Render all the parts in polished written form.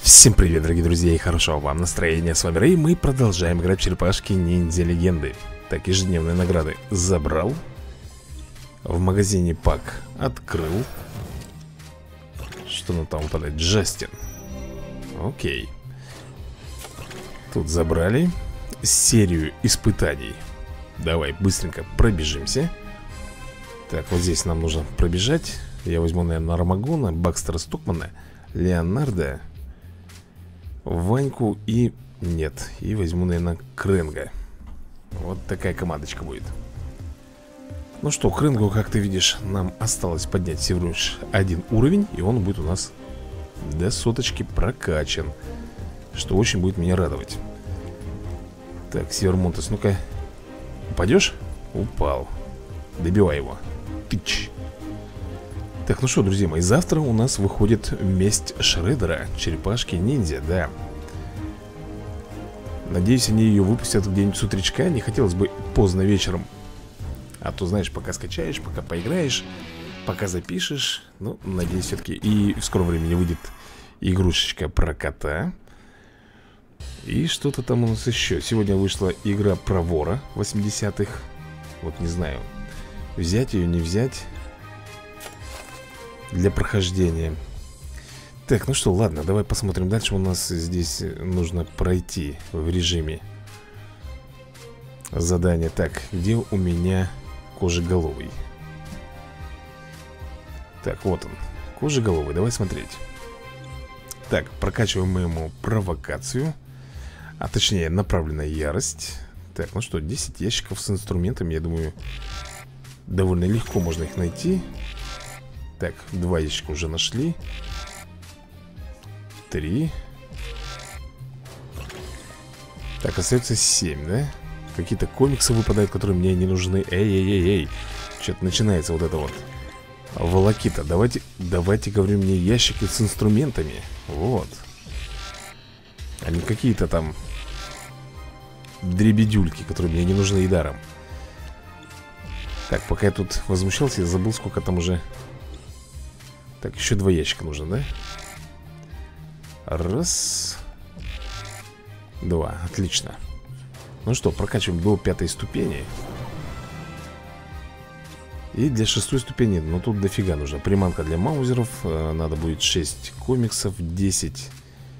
Всем привет, дорогие друзья, и хорошего вам настроения. С вами Рэй, мы продолжаем играть в черепашки ниндзя легенды. Так, ежедневные награды забрал. В магазине пак открыл. Что нам там выпадает? Джастин. Окей. Тут забрали серию испытаний. Давай быстренько пробежимся. Так, вот здесь нам нужно пробежать. Я возьму, наверное, Армагона, Бакстера Стокмана, Леонардо, Ваньку и... нет, и возьму, наверное, Крэнга. Вот такая командочка будет. Ну что, Крэнгу, как ты видишь, нам осталось поднять всего лишь один уровень, и он будет у нас до соточки прокачан, что очень будет меня радовать. Так, Севермонтес, ну-ка. Упадешь? Упал. Добивай его. Тыч. Так, ну что, друзья мои, завтра у нас выходит месть Шреддера, черепашки-ниндзя, да. Надеюсь, они ее выпустят где-нибудь с утречка. Не хотелось бы поздно вечером. А то, знаешь, пока скачаешь, пока поиграешь, пока запишешь. Ну, надеюсь, все-таки и в скором времени выйдет игрушечка про кота. И что-то там у нас еще. Сегодня вышла игра про вора 80-х. Вот не знаю, взять ее, не взять для прохождения. Так, ну что, ладно, давай посмотрим дальше. У нас здесь нужно пройти в режиме задания. Так, где у меня Кожеголовый? Так, вот он, Кожеголовый, давай смотреть. Так, прокачиваем мы ему провокацию, а точнее направленная ярость. Так, ну что, 10 ящиков с инструментами. Я думаю, довольно легко можно их найти. Так, 2 ящика уже нашли. 3. Так, остается 7, да? Какие-то комиксы выпадают, которые мне не нужны. Эй-эй-эй-эй. Что-то начинается вот это вот волокита. Давайте, говорю, мне ящики с инструментами. Вот. А не какие-то там дребедюльки, которые мне не нужны и даром. Так, пока я тут возмущался, я забыл, сколько там уже. Так, еще 2 ящика нужно, да? Раз. 2, отлично. Ну что, прокачиваем до 5 ступени. И для 6 ступени, ну тут дофига нужно. Приманка для маузеров, надо будет 6 комиксов, 10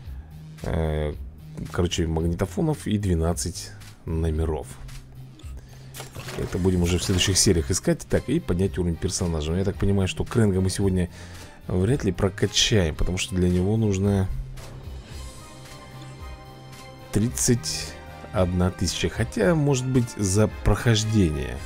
короче, магнитофонов и 12 номеров. Это будем уже в следующих сериях искать. Так, и поднять уровень персонажа. Но я так понимаю, что Крэнга мы сегодня вряд ли прокачаем, потому что для него нужно 31 тысяча. Хотя, может быть, за прохождение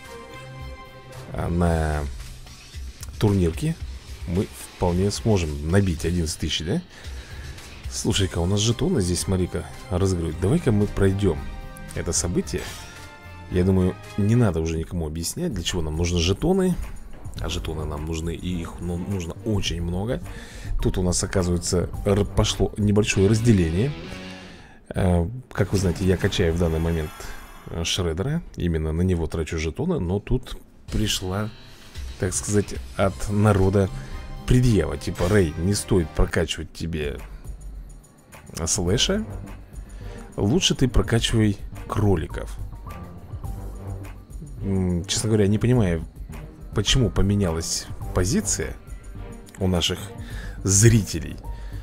на турнирке мы вполне сможем набить 11 тысяч, да? Слушай-ка, у нас жетоны здесь, смотри-ка, разыгрывают. Давай-ка мы пройдем это событие. Я думаю, не надо уже никому объяснять, для чего нам нужны жетоны. А жетоны нам нужны, и их нужно очень много. Тут у нас, оказывается, пошло небольшое разделение. Как вы знаете, я качаю в данный момент Шреддера. Именно на него трачу жетоны. Но тут пришла, так сказать, от народа предъява. Типа, Рэй, не стоит прокачивать тебе Слэша. Лучше ты прокачивай кроликов. Честно говоря, не понимаю, почему поменялась позиция у наших зрителей.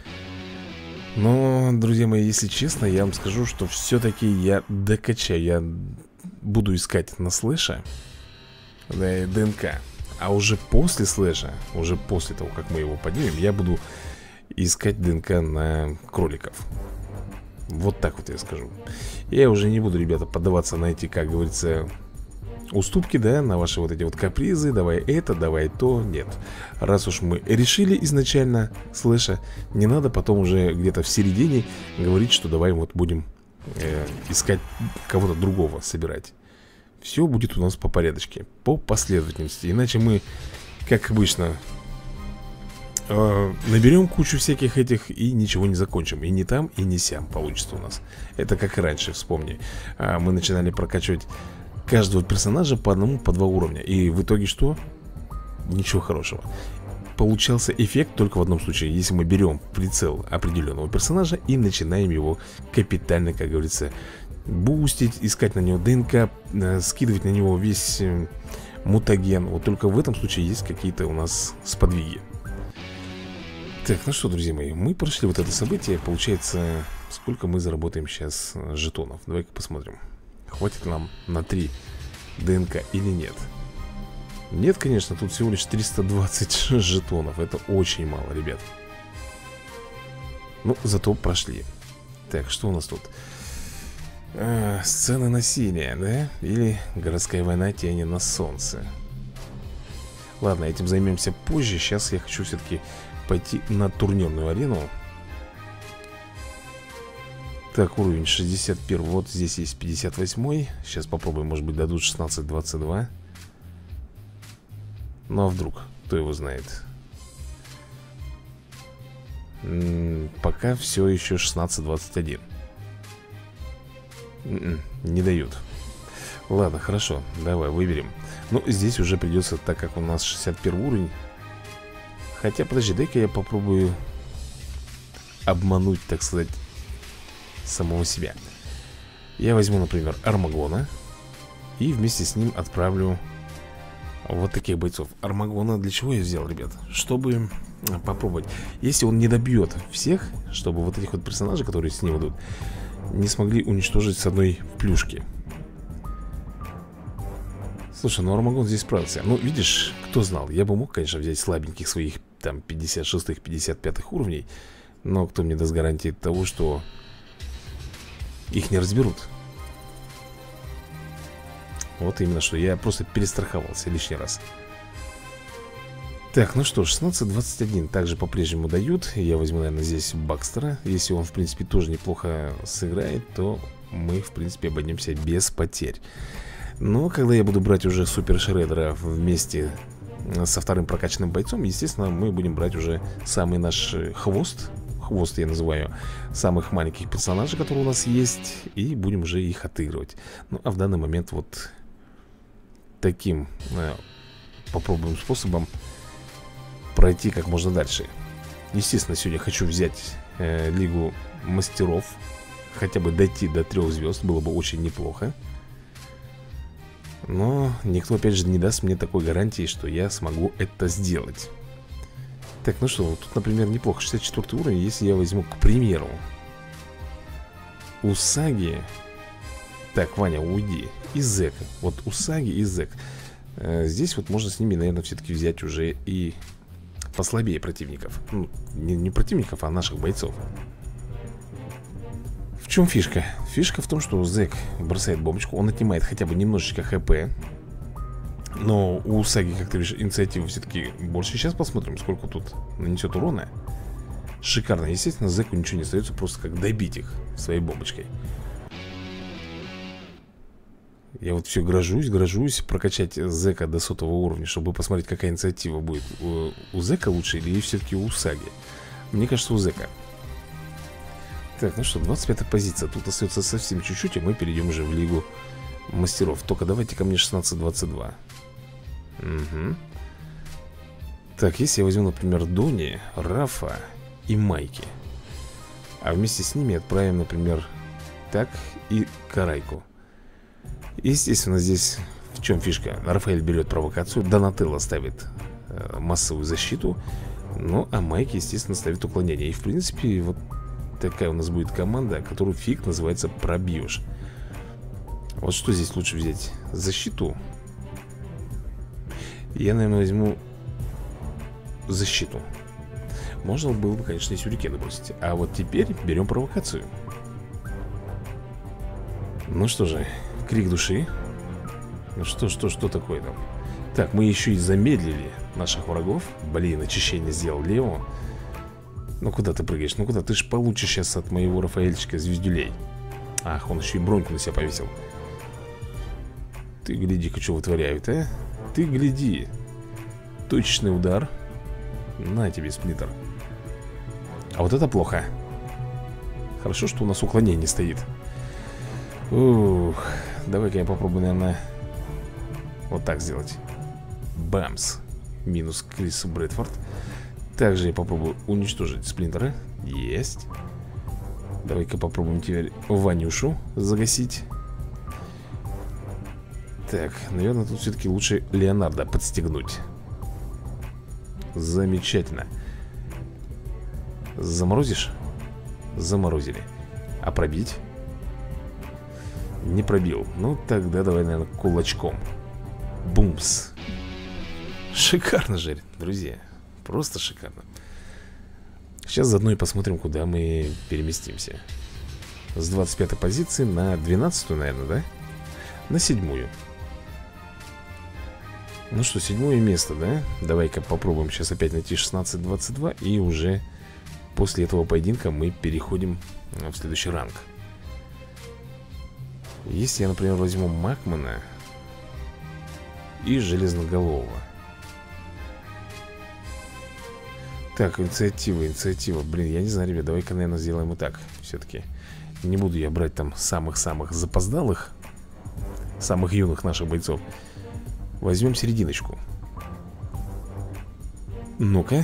Но, друзья мои, если честно, я вам скажу, что все-таки я докачаю. Я буду искать на Слэша ДНК. А уже после Слэша, уже после того, как мы его поднимем, я буду искать ДНК на кроликов. Вот так вот я скажу. Я уже не буду, ребята, поддаваться на эти, как говорится, уступки, да, на ваши вот эти вот капризы. Давай это, давай то. Нет. Раз уж мы решили изначально Слэша, не надо потом уже где-то в середине говорить, что давай вот будем искать кого-то другого, собирать. Все будет у нас по порядочке, по последовательности. Иначе мы, как обычно, наберем кучу всяких этих и ничего не закончим. И не там, и не сям получится у нас. Это как и раньше, вспомни. Мы начинали прокачивать каждого персонажа по одному, по 2 уровня. И в итоге что? Ничего хорошего. получался эффект только в одном случае. Если мы берем прицел определенного персонажа и начинаем его капитально, как говорится, бустить, искать на него ДНК, скидывать на него весь мутаген. Вот только в этом случае есть какие-то у нас сподвиги. Так, ну что, друзья мои, мы прошли вот это событие. Получается, сколько мы заработаем сейчас жетонов? Давай-ка посмотрим. Хватит нам на 3 ДНК или нет? Нет, конечно, тут всего лишь 320 жетонов. Это очень мало, ребят. Ну, зато прошли. Так, что у нас тут? Сцена насилия, да? Или городская война тени на солнце. Ладно, этим займемся позже. Сейчас я хочу все-таки пойти на турнирную арену. Так, уровень 61. Вот здесь есть 58. Сейчас попробуем, может быть, дадут 16-22. Ну а вдруг? Кто его знает? Пока все еще 16-21. Не дают. Ладно, хорошо, давай выберем. Ну, здесь уже придется, так как у нас 61 уровень. Хотя, подожди, дай-ка я попробую обмануть, так сказать, самого себя. Я возьму, например, Армагона и вместе с ним отправлю вот таких бойцов. Армагона для чего я взял, ребят? Чтобы попробовать. Если он не добьет всех, чтобы вот этих вот персонажей, которые с ним идут, не смогли уничтожить с одной плюшки. Слушай, ну Армагон здесь справился. Ну, видишь, кто знал? Я бы мог, конечно, взять слабеньких своих там 56-х, 55-х уровней. Но кто мне даст гарантии того, что их не разберут? Вот именно что. Я просто перестраховался лишний раз. Так, ну что, 16-21 также по-прежнему дают. Я возьму, наверное, здесь Бакстера. Если он, в принципе, тоже неплохо сыграет, то мы, в принципе, обойдемся без потерь. Но когда я буду брать уже Супер Шреддера вместе со вторым прокачанным бойцом, естественно, мы будем брать уже самый наш хвост. Хвост я называю самых маленьких персонажей, которые у нас есть, и будем уже их отыгрывать. Ну, а в данный момент вот таким попробуем способом пройти как можно дальше. Естественно, сегодня хочу взять Лигу Мастеров. Хотя бы дойти до 3 звезд было бы очень неплохо. Но никто, опять же, не даст мне такой гарантии, что я смогу это сделать. Так, ну что, тут, например, неплохо. 64 уровень, если я возьму, к примеру, Усаги. Так, Ваня, уйди. И Зек. Вот Усаги и Зек. Здесь вот можно с ними, наверное, все-таки взять уже и послабее противников. Ну, не противников, а наших бойцов. В чем фишка? Фишка в том, что Зек бросает бомбочку. Он отнимает хотя бы немножечко хп. Но у Усаги, как ты видишь, инициатива все-таки больше. Сейчас посмотрим, сколько тут нанесет урона. Шикарно. Естественно, Зеку ничего не остается, просто как добить их своей бомбочкой. Я вот все грожусь прокачать Зека до 100 уровня, чтобы посмотреть, какая инициатива будет. У Зека лучше или все-таки у Усаги? Мне кажется, у Зека. Так, ну что, 25-я позиция. Тут остается совсем чуть-чуть, и мы перейдем уже в Лигу Мастеров. Только давайте ко мне 16-22. Угу. Так, если я возьму, например, Дони, Рафа и Майки, а вместе с ними отправим, например, так и Карайку. Естественно, здесь в чем фишка? Рафаэль берет провокацию, Донателло ставит массовую защиту, ну, а Майки, естественно, ставит уклонение. И, в принципе, вот такая у нас будет команда, которую фиг называется пробьешь. Вот что здесь лучше взять? Защиту. Я, наверное, возьму защиту. Можно было бы, конечно, и сюрикены бросить. А вот теперь берем провокацию. Ну что же, крик души. Ну что такое там? Так, мы еще и замедлили наших врагов. Блин, очищение сделал Лео. Ну куда ты прыгаешь? Ну куда? Ты ж получишь сейчас от моего Рафаэльчика звездюлей. Ах, он еще и броньку на себя повесил. Ты гляди-ка, что вытворяют, а? Ты гляди. Точечный удар. На тебе, сплиттер. А вот это плохо. Хорошо, что у нас уклонение стоит. Ух. Давай-ка я попробую, наверное, вот так сделать. Бамс. Минус Крис Брэдфорд. Также я попробую уничтожить Сплинтера. Есть. Давай-ка попробуем теперь Ванюшу загасить. Так, наверное, тут все-таки лучше Леонардо подстегнуть. Замечательно. Заморозишь? Заморозили. А пробить? Не пробил. Ну, тогда давай, наверное, кулачком. Бумс. Шикарно же, друзья. Просто шикарно. Сейчас заодно и посмотрим, куда мы переместимся. С 25-й позиции на 12-ю, наверное, да? На 7-ю. Ну что, 7-е место, да? Давай-ка попробуем сейчас опять найти 16-22. И уже после этого поединка мы переходим в следующий ранг. Если я, например, возьму Макмана и Железноголового. Так, инициатива. Блин, я не знаю, ребят, давай-ка, наверное, сделаем и так. Все-таки не буду я брать там самых-самых запоздалых, самых юных наших бойцов. Возьмем серединочку. Ну-ка.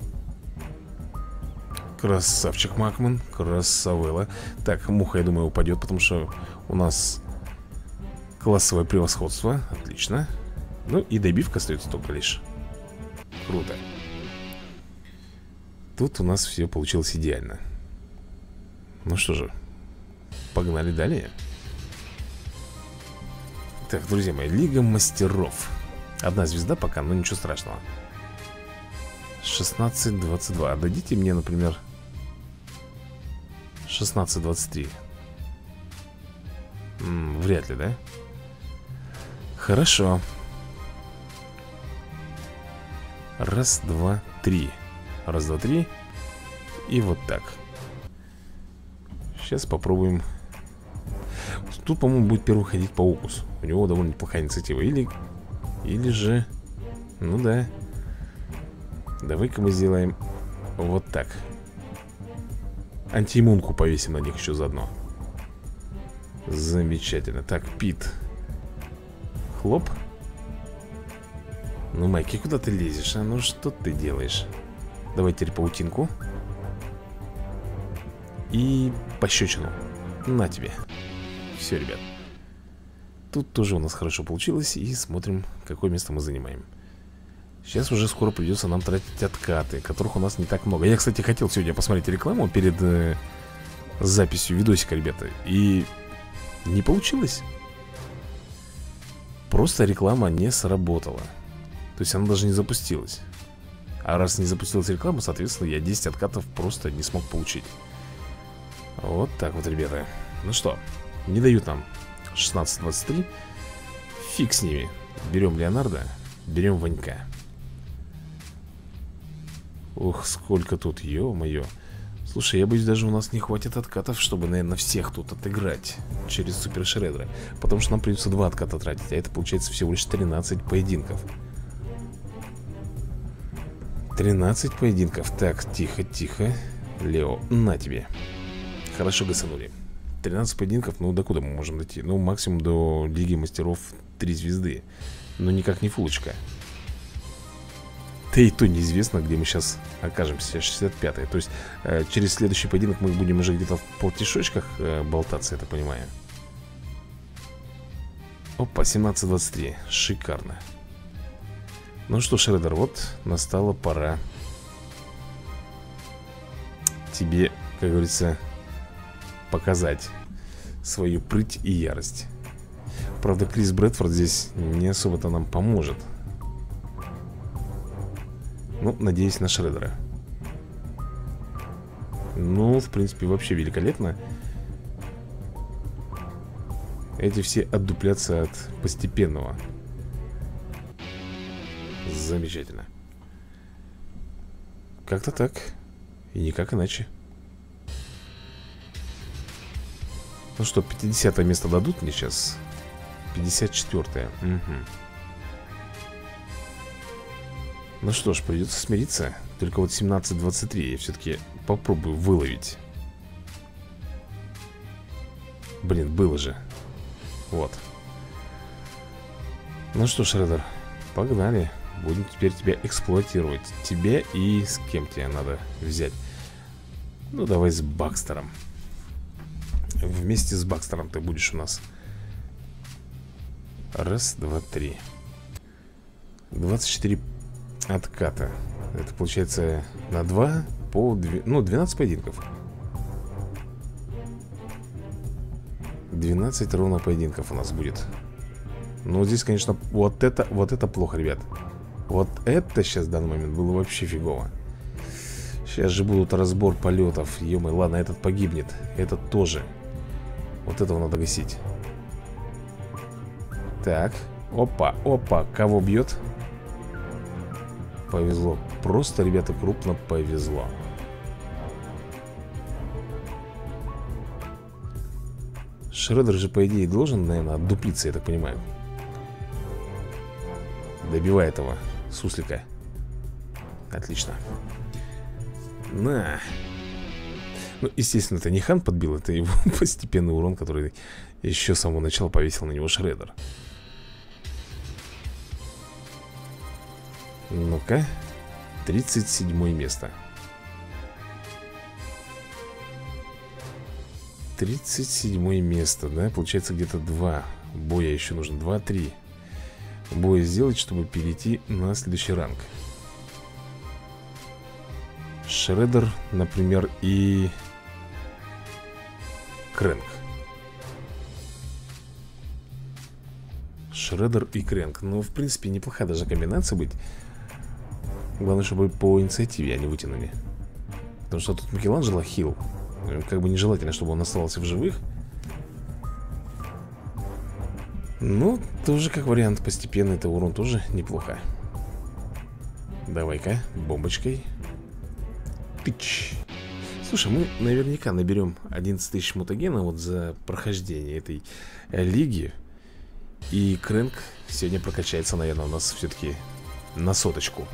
Красавчик Макман, красавелла. Так, муха, я думаю, упадет, потому что у нас классовое превосходство. Отлично. Ну и добивка остается только лишь. Круто. Тут у нас все получилось идеально. Ну что же, погнали далее. Так, друзья мои, Лига Мастеров. Одна звезда пока, но ничего страшного. 16-22. Отдадите мне, например, 16-23. Вряд ли, да? Хорошо. Раз, два, три. Раз, два, три. И вот так. Сейчас попробуем. Тут, по-моему, будет первый ходить Паукус. У него довольно неплохая инициатива. Или же... Ну да. Давай-ка мы сделаем вот так. Антииммунку повесим на них еще заодно. Замечательно. Так, Пит. Хлоп. Ну, Майки, куда ты лезешь, а? Ну, что ты делаешь? Давай теперь паутинку. И пощечину. На тебе. Все, ребят. Тут тоже у нас хорошо получилось. И смотрим, какое место мы занимаем. Сейчас уже скоро придется нам тратить откаты, которых у нас не так много. Я, кстати, хотел сегодня посмотреть рекламу перед записью видосика, ребята. И не получилось. Просто реклама не сработала. То есть она даже не запустилась. А раз не запустилась реклама, соответственно, я 10 откатов просто не смог получить. Вот так вот, ребята. Ну что, не дают нам 16-23. Фиг с ними. Берем Леонардо, берем Ванька. Ух, сколько тут, ё-моё. Слушай, я боюсь, даже у нас не хватит откатов, чтобы, наверное, всех тут отыграть через Супер Шреддера. Потому что нам придется 2 отката тратить. А это получается всего лишь 13 поединков. 13 поединков. Так, тихо. Лео, на тебе. Хорошо гасанули. 13 поединков, ну докуда мы можем дойти? Ну, максимум до Лиги Мастеров 3 звезды. Но никак не фулочка. Да и то неизвестно, где мы сейчас окажемся. 65-е. То есть через следующий поединок мы будем уже где-то в полтишочках болтаться, я так понимаю. Опа, 17-23. Шикарно. Ну что, Шреддер, вот настала пора тебе, как говорится, показать свою прыть и ярость. Правда, Крис Брэдфорд здесь не особо-то нам поможет. Ну, надеюсь на Шреддера. Ну, в принципе, вообще великолепно. Эти все отдуплятся от постепенного. Замечательно. Как-то так. И никак иначе. Ну что, 50-е место дадут мне сейчас? 54-е. Угу. Ну что ж, придется смириться. Только вот 17-23 я все-таки попробую выловить. Блин, было же. Вот. Ну что, Шреддер, погнали. Будем теперь тебя эксплуатировать. Тебя и с кем тебе надо взять? Ну, давай с Бакстером. Вместе с Бакстером ты будешь у нас. Раз, два, три. 24 отката. Это получается на 2 по 2, ну, 12 поединков. 12 ровно поединков у нас будет. Но здесь, конечно, вот это плохо, ребят. Вот это сейчас в данный момент было вообще фигово. Сейчас же будут разбор полетов. Ё-моё, ладно, этот погибнет. Этот тоже. Вот этого надо гасить. Так, опа, опа, кого бьет? Повезло. Просто, ребята, крупно повезло. Шреддер же, по идее, должен, наверное, отдуплиться, я так понимаю. Добивай этого суслика. Отлично. На. Ну, естественно, это не Хан подбил, это его постепенный урон, который еще с самого начала повесил на него Шреддер. Ну-ка. 37 место. 37 место, да? Получается, где-то 2 боя еще нужно. 2-3 боя сделать, чтобы перейти на следующий ранг. Шреддер, например, и Крэнк. Шреддер и Крэнк. Ну, в принципе, неплохая даже комбинация быть. Главное, чтобы по инициативе они вытянули. Потому что тут Микеланджело хил. Как бы нежелательно, чтобы он оставался в живых. Ну, тоже как вариант. Постепенно это урон тоже неплохо. Давай-ка, бомбочкой. Тыч. Слушай, мы наверняка наберем 11 тысяч мутагена вот за прохождение этой лиги. И Крэнк сегодня прокачается, наверное, у нас все-таки на соточку.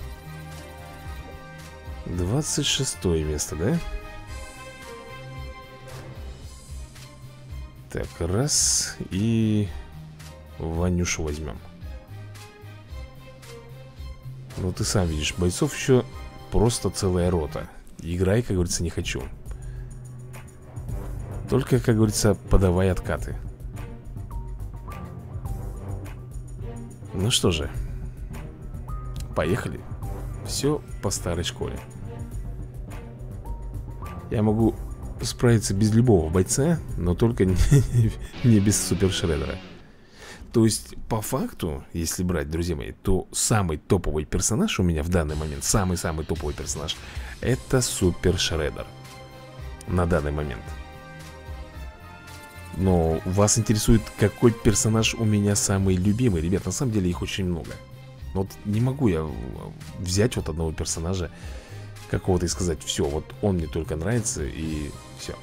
26 место, да? Так, раз. И Ванюшу возьмем. Ну, ты сам видишь, бойцов еще просто целая рота. Играй, как говорится, не хочу. Только, как говорится, подавай откаты. Ну что же, поехали. Все по старой школе. Я могу справиться без любого бойца, но только не без Супер Шреддера. То есть, по факту, если брать, друзья мои, то самый топовый персонаж у меня в данный момент, самый-самый топовый персонаж, это Супер Шреддер. На данный момент. Но вас интересует, какой персонаж у меня самый любимый? Ребят, на самом деле их очень много. Вот не могу я взять вот одного персонажа какого-то и сказать: все, вот он мне только нравится и все.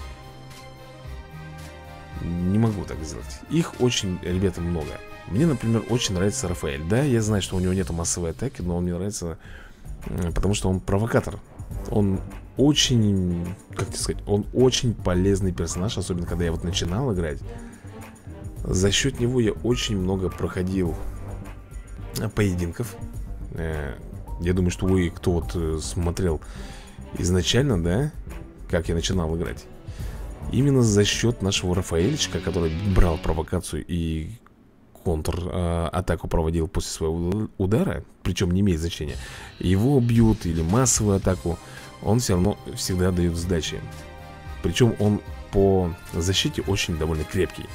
Не могу так сделать. Их очень, ребята, много. Мне, например, очень нравится Рафаэль. Да, я знаю, что у него нету массовой атаки, но он мне нравится, потому что он провокатор. Он очень, как тебе сказать, он очень полезный персонаж. Особенно, когда я вот начинал играть. За счет него я очень много проходил поединков. Я думаю, что вы, кто вот смотрел изначально, да, как я начинал играть, именно за счет нашего Рафаэльчика, который брал провокацию и контр-атаку проводил после своего удара, причем не имеет значения, его бьют или массовую атаку, он все равно всегда дает сдачи. Причем он по защите очень довольно крепкий.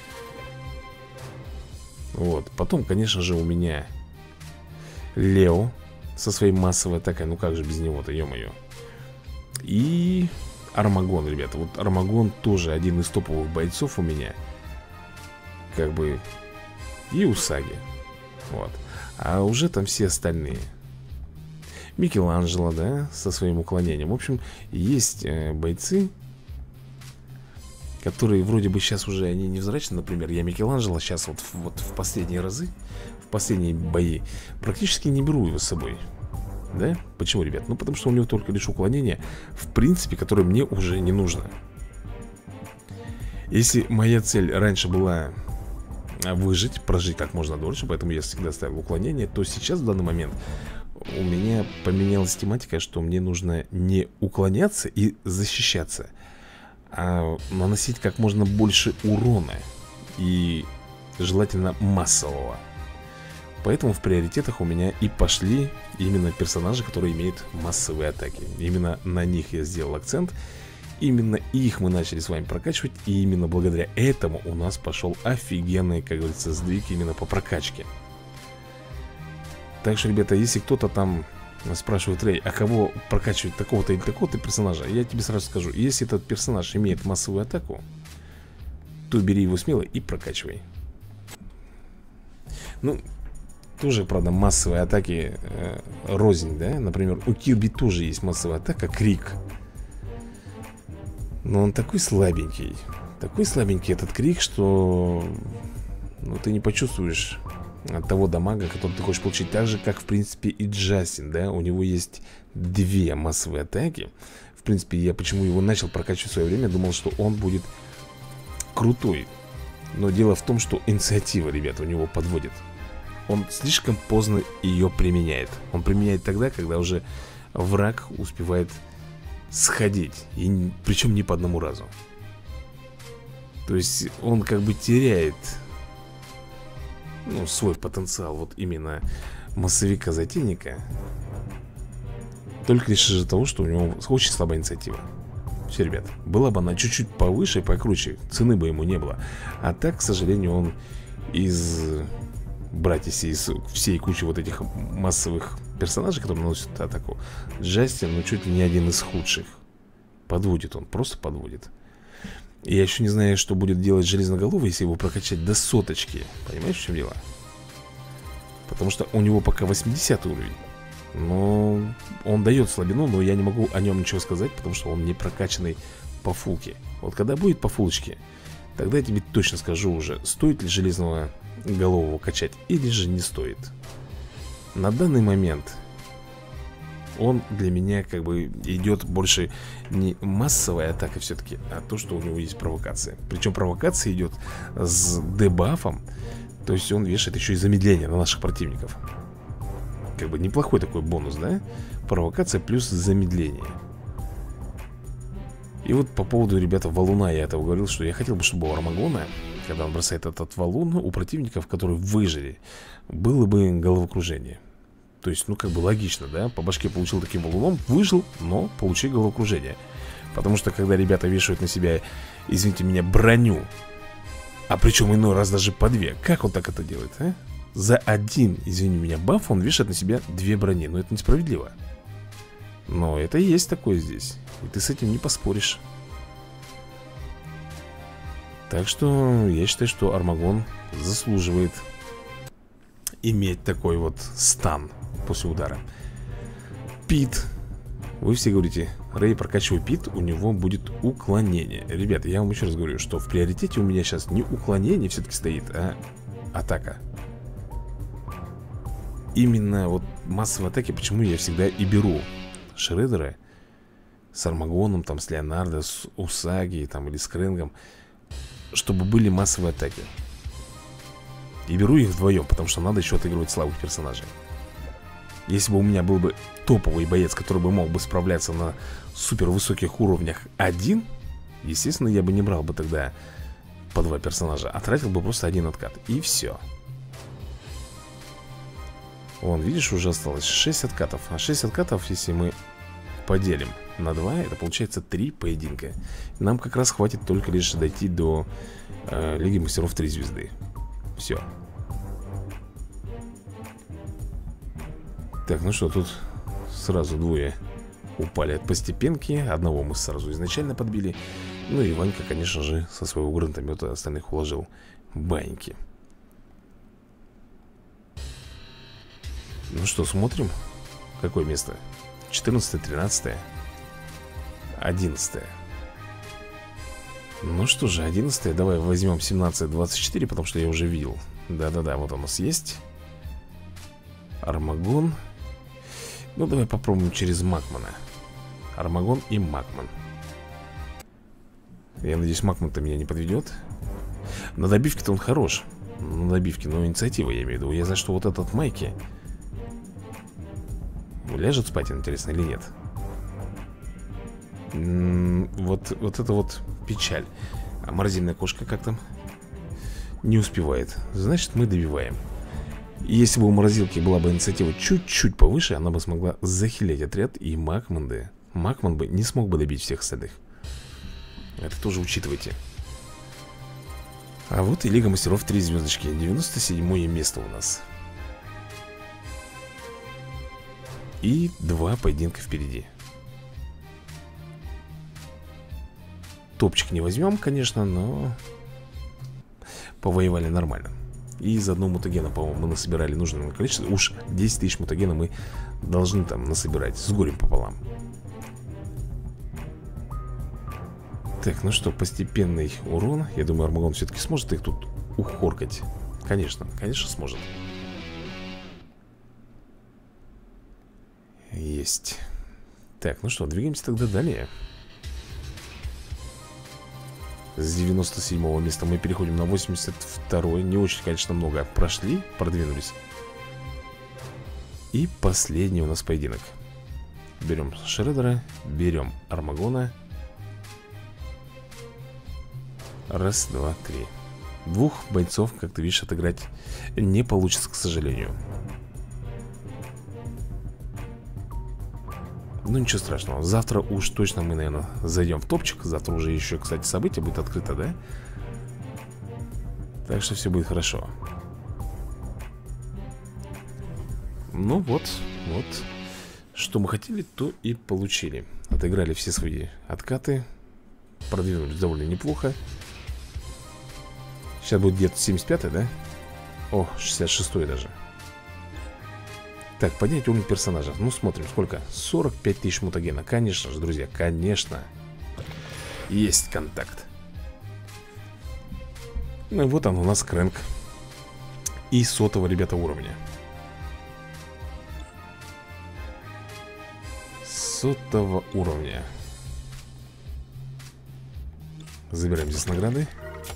Вот, потом, конечно же, у меня Лео со своей массовой атакой. Ну как же без него-то, ё-моё. И Армагон, ребята. Вот Армагон тоже один из топовых бойцов у меня. Как бы. И Усаги. Вот. А уже там все остальные. Микеланджело, да, со своим уклонением. В общем, есть бойцы, которые вроде бы сейчас уже они невзрачны. Например, я Микеланджело сейчас вот в последние разы, в последние бои практически не беру его с собой. Да? Почему, ребят? Ну, потому что у него только лишь уклонение, в принципе, которое мне уже не нужно. Если моя цель раньше была выжить, прожить как можно дольше. Поэтому я всегда ставил уклонение. То сейчас в данный момент у меня поменялась тематика, что мне нужно не уклоняться и защищаться, а наносить как можно больше урона. И желательно массового. Поэтому в приоритетах у меня и пошли именно персонажи, которые имеют массовые атаки. Именно на них я сделал акцент. Именно их мы начали с вами прокачивать. И именно благодаря этому у нас пошел офигенный, как говорится, сдвиг именно по прокачке. Так что, ребята, если кто-то там спрашивает: Рэй, а кого прокачивать, такого-то или такого-то персонажа, я тебе сразу скажу: если этот персонаж имеет массовую атаку, то бери его смело и прокачивай. Ну, тоже, правда, массовые атаки рознь, да? Например, у Кирби тоже есть массовая атака Крик. Но он такой слабенький этот Крик, что ну, ты не почувствуешь от того дамага, который ты хочешь получить. Так же, как, в принципе, и Джастин, да? У него есть две массовые атаки. В принципе, я почему его начал прокачивать в свое время, думал, что он будет крутой. Но дело в том, что инициатива, ребята, у него подводит. Он слишком поздно ее применяет. Он применяет тогда, когда уже враг успевает сходить. И причем не по одному разу. То есть он как бы теряет, ну, свой потенциал. Вот именно массовика-затейника. Только лишь из-за того, что у него очень слабая инициатива. Все, ребят, была бы она чуть-чуть повыше и покруче, цены бы ему не было. А так, к сожалению, он брать из всей кучи вот этих массовых персонажей, которые наносят атаку, Джастин, ну, чуть ли не один из худших. Подводит он, просто подводит. И я еще не знаю, что будет делать Железноголовый, если его прокачать до 100. Понимаешь, в чем дело? Потому что у него пока 80 уровень. Но он дает слабину, но я не могу о нем ничего сказать, потому что он не прокачанный по фулке. Вот когда будет по фулочке, тогда я тебе точно скажу уже, стоит ли Железного Голового качать или же не стоит. На данный момент он для меня как бы идет больше не массовая атака все-таки, а то, что у него есть провокация. Причем провокация идет с дебафом. То есть он вешает еще и замедление на наших противников. Как бы неплохой такой бонус, да? Провокация плюс замедление. И вот по поводу, ребята, валуна я этого говорил, что я хотел бы, чтобы у Армагона, когда он бросает этот валун, у противников, которые выжили, было бы головокружение. То есть, ну, как бы логично, да? По башке получил таким валуном, выжил, но получил головокружение. Потому что, когда ребята вешают на себя, извините меня, броню, а причем иной раз даже по две, как он так это делает, а? За один, извини меня, баф он вешает на себя две брони. Но это несправедливо. Но это и есть такое здесь. И ты с этим не поспоришь. Так что я считаю, что Армагон заслуживает иметь такой вот стан после удара. Пит. Вы все говорите: Рэй, прокачивай Пит, у него будет уклонение. Ребята, я вам еще раз говорю, что в приоритете у меня сейчас не уклонение все-таки стоит, а атака. Именно вот массовые атаки, почему я всегда и беру Шреддера с Армагоном, там, с Леонардо, с Усаги, там, или с Крэнгом, чтобы были массовые атаки. И беру их вдвоем, потому что надо еще отыгрывать слабых персонажей. Если бы у меня был бы топовый боец, который бы мог бы справляться на супер высоких уровнях один, естественно, я бы не брал бы тогда по два персонажа, а тратил бы просто один откат. И все. Вон, видишь, уже осталось 6 откатов. А 6 откатов, если мы поделим на 2, это получается 3 поединка. Нам как раз хватит только лишь дойти до Лиги Мастеров 3 звезды. Все. Так, ну что, тут сразу двое упали от постепенки. Одного мы сразу изначально подбили. Ну и Ванька, конечно же, со своего гранатомета остальных уложил баньки. Ну что, смотрим. Какое место? 14, 13, 11. Ну что же, 11. Давай возьмем 17, 24, потому что я уже видел. Да-да-да, вот у нас есть Армагон. Ну, давай попробуем через Макмана. Армагон и Макман. Я надеюсь, Макман-то меня не подведет. На добивке-то он хорош. на добивке. Но инициатива, я имею в виду. Я знаю, что вот этот Майки ляжет спать, интересно, или нет. Вот это вот печаль. А морозильная кошка как там? Не успевает. Значит, мы добиваем. И если бы у морозилки была бы инициатива чуть-чуть повыше, она бы смогла захилять отряд. И Макман бы не смог бы добить всех остальных. Это тоже учитывайте. А вот и Лига Мастеров 3 звездочки. 97-е место у нас. И 2 поединка впереди. Топчик не возьмем, конечно, но повоевали нормально. И из одного мутагена, по-моему, мы насобирали нужное количество. Уж 10 тысяч мутагена мы должны там насобирать с горем пополам. Так, ну что, постепенный урон. Я думаю, Армагон все-таки сможет их тут ухоркать. Конечно, конечно сможет. Есть. Так, ну что, двигаемся тогда далее. С 97-го места мы переходим на 82-й. Не очень, конечно, много прошли, продвинулись. И последний у нас поединок. Берем Шреддера, берем Армагона. Раз, два, три. Двух бойцов, как ты видишь, отыграть не получится, к сожалению. Ну ничего страшного. Завтра уж точно мы, наверное, зайдем в топчик. Завтра уже еще, кстати, событие будет открыто, да? Так что все будет хорошо. Ну вот. Что мы хотели, то и получили. Отыграли все свои откаты. Продвинулись довольно неплохо. Сейчас будет где-то 75-й, да? О, 66-й даже. Так, поднять уровень персонажа. Ну, смотрим, сколько? 45 тысяч мутагена. Конечно же, друзья, конечно. Есть контакт. Ну, вот он у нас Крэнк. И 100-го, ребята, уровня. 100-го уровня. Забираем здесь награды.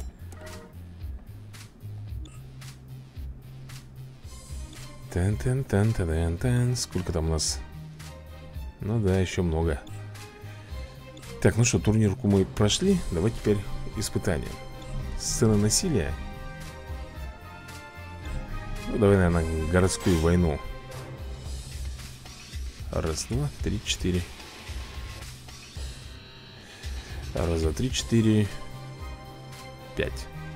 Тан-тан-тан-тан-тан. Сколько там у нас? Ну да, еще много. Так, ну что, турнирку мы прошли. Давай теперь испытания. Сцена насилия. Ну, давай, наверное, городскую войну. Раз, два, три, четыре. Раз, два, три, четыре. 5.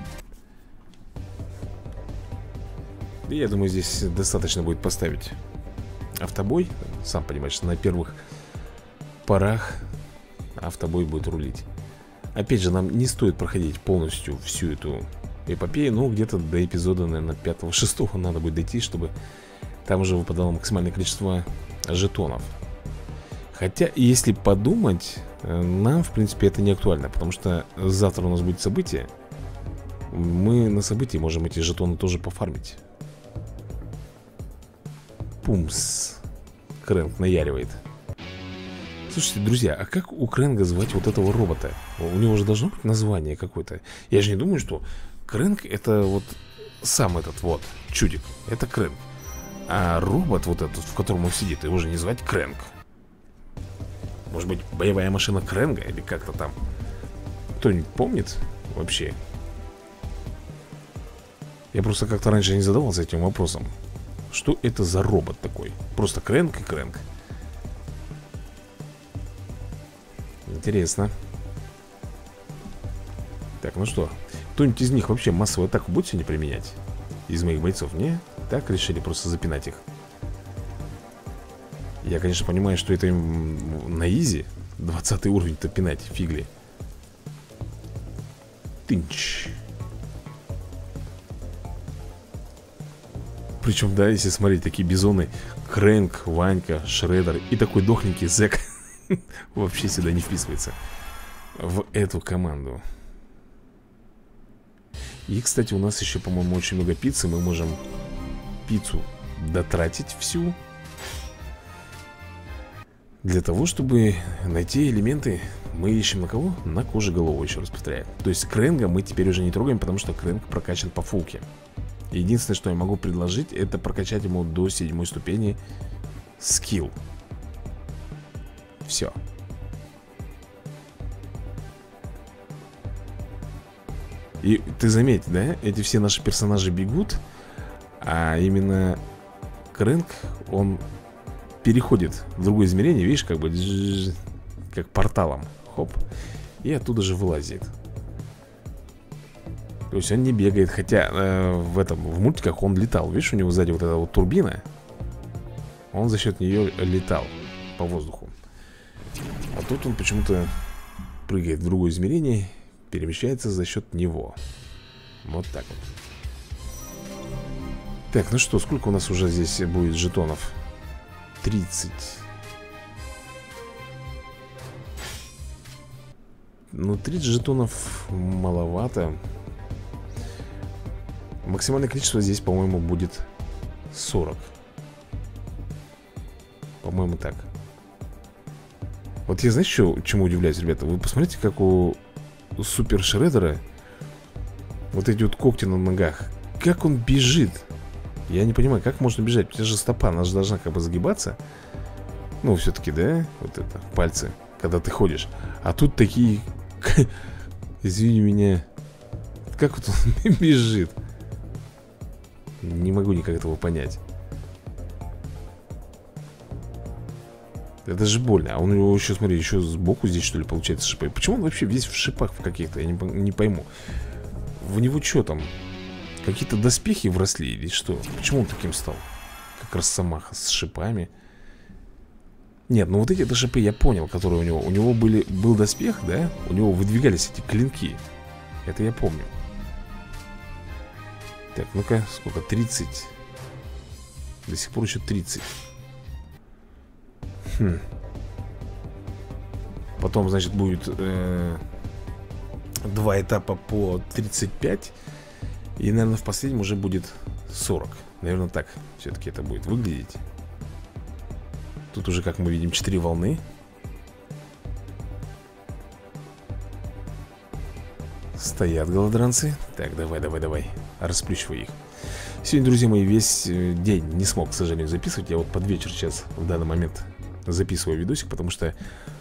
Я думаю, здесь достаточно будет поставить автобой. Сам понимаешь, на первых порах автобой будет рулить. Опять же, нам не стоит проходить полностью всю эту эпопею. Ну, где-то до эпизода, наверное, 5-6 надо будет дойти, чтобы там уже выпадало максимальное количество жетонов. Хотя, если подумать, нам, в принципе, это не актуально. Потому что завтра у нас будет событие. Мы на событии можем эти жетоны тоже пофармить. Пумс. Крэнк наяривает. Слушайте, друзья, а как у Крэнга звать вот этого робота? У него же должно быть название какое-то. Я же не думаю, что Крэнк это вот сам этот вот чудик. Это Крэнк. А робот вот этот, в котором он сидит, его же не звать Крэнк. Может быть, боевая машина Крэнга или как-то там. Кто-нибудь помнит вообще? Я просто как-то раньше не задавался этим вопросом. Что это за робот такой? Просто Крэнк и Крэнк. Интересно. Так, ну что, кто-нибудь из них вообще массовую атаку будет сегодня применять? Из моих бойцов? Не? Так решили просто запинать их. Я, конечно, понимаю, что это им на изи 20 уровень-то пинать, фигли. Тынч. Причем, да, если смотреть, такие бизоны: Крэнк, Ванька, Шреддер и такой дохленький зэк вообще сюда не вписывается в эту команду. И, кстати, у нас еще, по-моему, очень много пиццы. Мы можем пиццу дотратить всю для того, чтобы найти элементы. Мы ищем на кого? На кожеголового, еще раз повторяю. То есть Крэнга мы теперь уже не трогаем, потому что Крэнг прокачан по фулке. Единственное, что я могу предложить, это прокачать ему до 7 ступени скилл. Все. И ты заметь, да, эти все наши персонажи бегут, а именно Крэнк, он переходит в другое измерение, видишь, как бы как порталом. Хоп. И оттуда же вылазит. То есть он не бегает, хотя в мультиках он летал. Видишь, у него сзади вот эта вот турбина. Он за счет нее летал по воздуху. А тут он почему-то прыгает в другое измерение, перемещается за счет него. Вот так вот. Так, ну что, сколько у нас уже здесь будет жетонов? 30. Ну, 30 жетонов маловато. Максимальное количество здесь, по-моему, будет 40. По-моему, так. Вот я, знаете, чему удивляюсь, ребята? Вы посмотрите, как у Супер Шреддера вот эти вот когти на ногах. Как он бежит. Я не понимаю, как можно бежать. У тебя же стопа, она же должна как бы загибаться. Ну, все-таки, да? Вот это, пальцы, когда ты ходишь. А тут такие... Извини меня. Как вот он бежит? Не могу никак этого понять. Это же больно. А он у него еще, смотри, еще сбоку здесь, что ли, получается шипы. Почему он вообще весь в шипах в каких-то? Я не пойму. В него что там? Какие-то доспехи вросли или что? Почему он таким стал? Как росомаха с шипами. Нет, ну вот эти шипы я понял, которые у него. У него был доспех, да? У него выдвигались эти клинки. Это я помню. Так, ну-ка, сколько? 30. До сих пор еще 30. Потом, значит, будет 2 этапа по 35. И, наверное, в последнем уже будет 40. Наверное, так все-таки это будет выглядеть. Тут уже, как мы видим, 4 волны. Стоят голодранцы. Так, давай. Расплющивай их. Сегодня, друзья мои, весь день не смог, к сожалению, записывать. Я вот под вечер сейчас в данный момент записываю видосик, потому что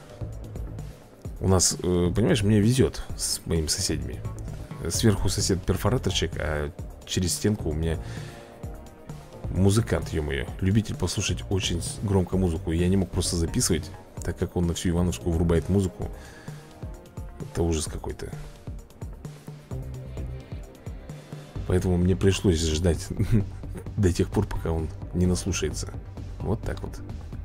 у нас, понимаешь, мне везет с моими соседями. Сверху сосед перфораторчик, а через стенку у меня музыкант, ё-моё, любитель послушать очень громко музыку. Я не мог просто записывать, так как он на всю Ивановскую врубает музыку. Это ужас какой-то. Поэтому мне пришлось ждать до тех пор, пока он не наслушается. Вот так вот.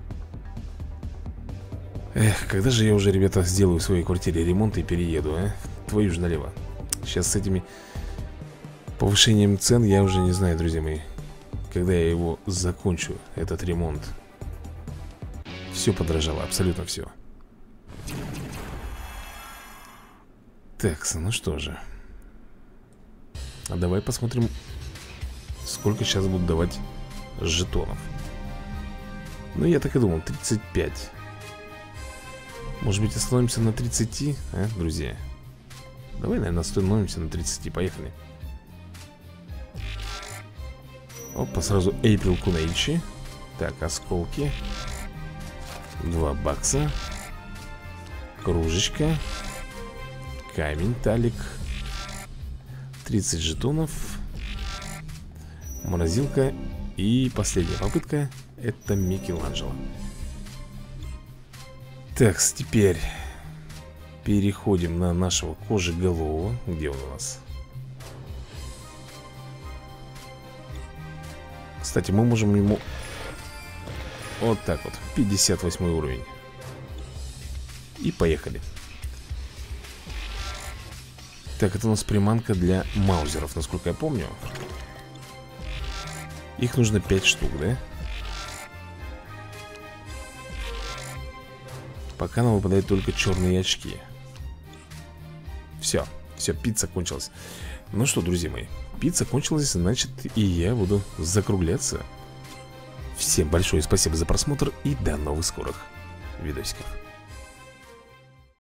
Эх, когда же я уже, ребята, сделаю в своей квартире ремонт и перееду, а? Твою ж налево. Сейчас с этими повышением цен я уже не знаю, друзья мои, когда я его закончу, этот ремонт. Все подорожало, абсолютно все. Так, ну что же. А давай посмотрим, сколько сейчас будут давать жетонов. Ну, я так и думал, 35. Может быть, остановимся на 30, а, друзья? Давай, наверное, остановимся на 30, поехали. Опа, сразу Эйприл Кунэйчи. Так, осколки. 2 бакса. Кружечка. Камень, талик. 30 жетонов. Морозилка. И последняя попытка. Это Микеланджело. Так, теперь переходим на нашего кожеголового. Где он у нас? Кстати, мы можем ему вот так вот, 58 уровень. И поехали. Так, это у нас приманка для маузеров, насколько я помню. Их нужно 5 штук, да? Пока нам выпадают только черные очки. Все, пицца кончилась. Ну что, друзья мои, пицца кончилась, значит, и я буду закругляться. Всем большое спасибо за просмотр и до новых скорых видосиков.